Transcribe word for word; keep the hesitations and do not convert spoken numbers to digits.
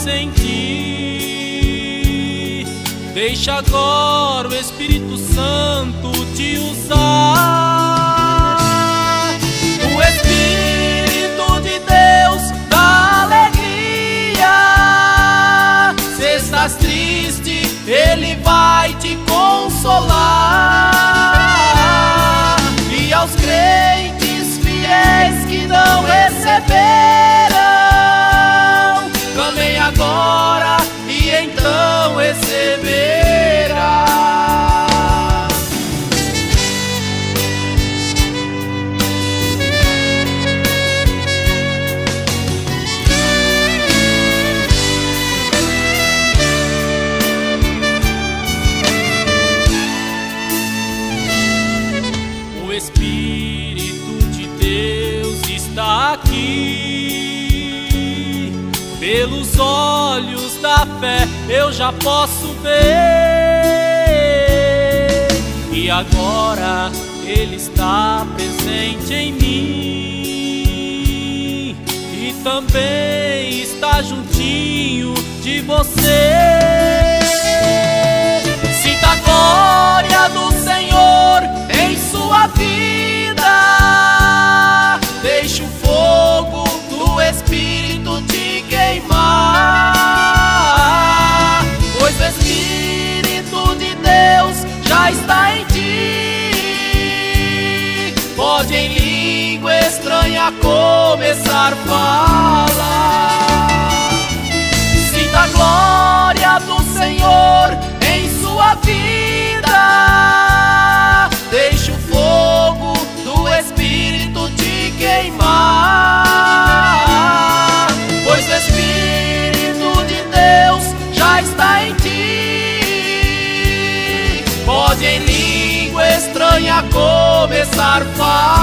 sentir. Deixa agora o Espírito Santo te usar. O Espírito de Deus dá alegria. Se estás triste, Ele vai te consolar. E aos crentes fiéis que não receberam, clamem agora e então receberá. O Espírito de Deus está aqui. Pelos olhos da fé eu já posso ver. E agora Ele está presente em mim. E também está juntinho de você. Sinta a glória do Senhor em sua vida. Deixe o fogo do Espírito te queimar, pois o Espírito de Deus já está em ti. Pode em língua estranha começar a falar. Sinta a glória do Senhor em sua vida. Deixe o fogo do Espírito te queimar, pois o Espírito de Deus já está em ti. Pode em língua estranha começar a falar.